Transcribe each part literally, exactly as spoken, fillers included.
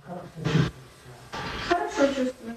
Хорошо чувствую.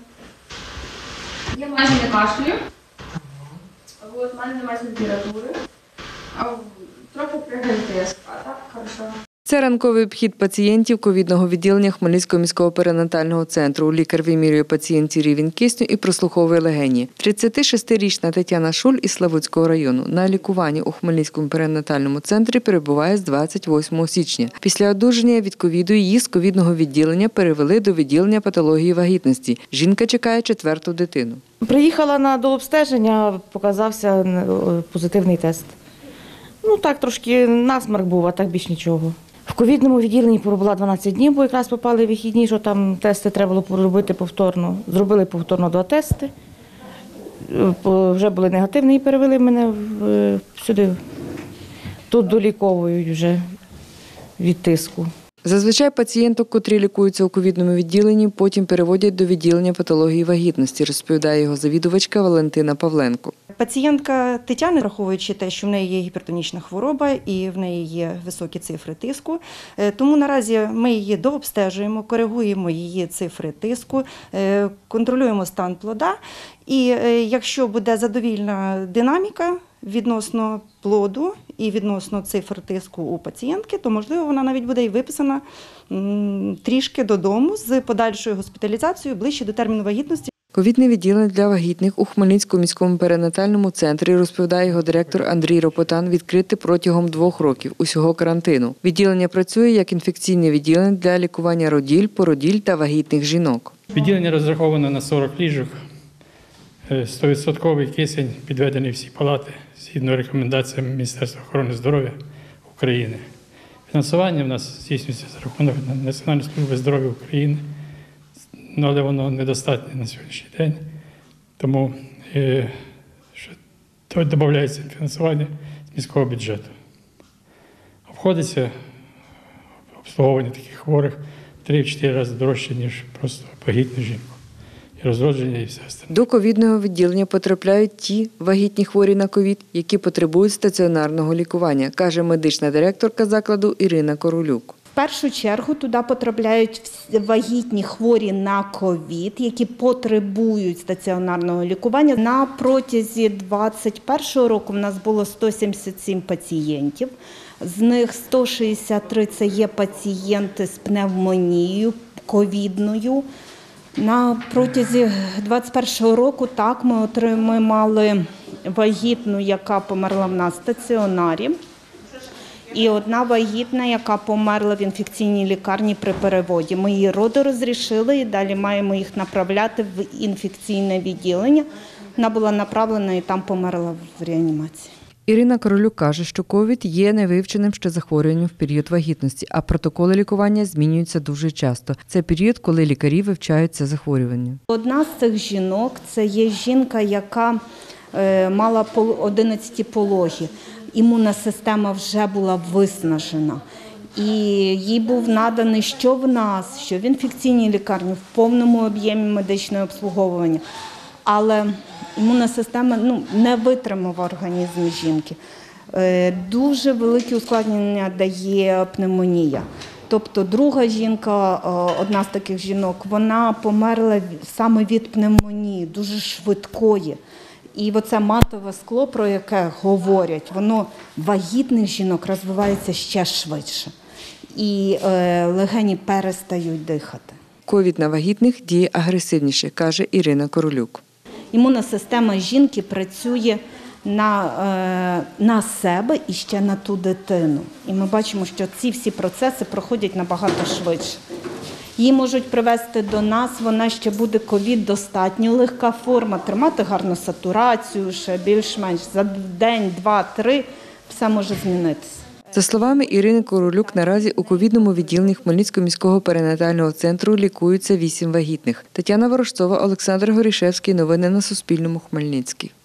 Я майже не кашлюю. Вот, в мене немає температури. А трохи пригає тиск, а так хорошо. Це ранковий обхід пацієнтів ковідного відділення Хмельницького міського перинатального центру. Лікар вимірює пацієнтці рівень кисню і прослуховує легені. тридцятишестирічна Тетяна Шуль із Славутського району на лікуванні у Хмельницькому перинатальному центрі перебуває з двадцять восьмого січня. Після одужання від ковіду її з ковідного відділення перевели до відділення патології вагітності. Жінка чекає четверту дитину. Приїхала на дообстеження, показався позитивний тест. Ну так, трошки насморк був, а так більш нічого. В ковідному відділенні пробула дванадцять днів, бо якраз попали вихідні, що там тести треба було робити повторно. Зробили повторно два тести. Вже були негативні і перевели мене сюди. Тут доліковують вже від тиску. Зазвичай пацієнток, котрі лікуються у ковідному відділенні, потім переводять до відділення патології вагітності, розповідає його завідувачка Валентина Павленко. Пацієнтка Тетяни, враховуючи те, що в неї є гіпертонічна хвороба і в неї є високі цифри тиску, тому наразі ми її дообстежуємо, коригуємо її цифри тиску, контролюємо стан плода. І якщо буде задовільна динаміка відносно плоду і відносно цифр тиску у пацієнтки, то, можливо, вона навіть буде і виписана трішки додому з подальшою госпіталізацією ближче до терміну вагітності. Ковідне відділення для вагітних у Хмельницькому міському перинатальному центрі, розповідає його директор Андрій Ропотан, відкрите протягом двох років усього карантину. Відділення працює як інфекційне відділення для лікування роділь, породіль та вагітних жінок. Відділення розраховано на сорок ліжок. сто відсотків кисень підведений всі палати згідно рекомендаціям Міністерства охорони здоров'я України. Фінансування в нас здійснюється за рахунок Національної служби здоров'я України, але воно недостатнє на сьогоднішній день, тому то додається фінансування з міського бюджету. Обходиться обслуговування таких хворих три-чотири рази дорожче, ніж просто вагітну жінку. І розродження, і все остальне. До ковідного відділення потрапляють ті вагітні хворі на ковід, які потребують стаціонарного лікування, каже медична директорка закладу Ірина Королюк. В першу чергу туди потрапляють вагітні хворі на ковід, які потребують стаціонарного лікування. На протязі двадцять першого року в нас було сто сімдесят сім пацієнтів, з них сто шістдесят три – це є пацієнти з пневмонією ковідною. На протязі двадцять першого року так ми отримали вагітну, яка померла в нас в стаціонарі, і одна вагітна, яка померла в інфекційній лікарні при переводі. Ми її родорозрішили і далі маємо їх направляти в інфекційне відділення. Вона була направлена і там померла в реанімації. Ірина Королюк каже, що ковід є невивченим ще захворюванням в період вагітності, а протоколи лікування змінюються дуже часто. Це період, коли лікарі вивчають це захворювання. Одна з цих жінок – це є жінка, яка мала одинадцяті пологи. Імунна система вже була виснажена. І їй був наданий що в нас, що в інфекційній лікарні, в повному об'ємі медичного обслуговування. Але імунна система ну, не витримала організм жінки. Дуже велике ускладнення дає пневмонія. Тобто друга жінка, одна з таких жінок, вона померла саме від пневмонії, дуже швидкої. І оце матове скло, про яке говорять, воно вагітних жінок розвивається ще швидше. І легені перестають дихати. Ковід на вагітних діє агресивніше, каже Ірина Королюк. Імунна система жінки працює на, на себе і ще на ту дитину. І ми бачимо, що ці всі процеси проходять набагато швидше. Її можуть привести до нас, вона ще буде ковід, достатньо легка форма, тримати гарну сатурацію, ще більш-менш за день, два, три, все може змінитися. За словами Ірини Королюк, наразі у ковідному відділенні Хмельницького міського перинатального центру лікуються вісім вагітних. Тетяна Ворожцова, Олександр Горішевський. Новини на Суспільному. Хмельницький.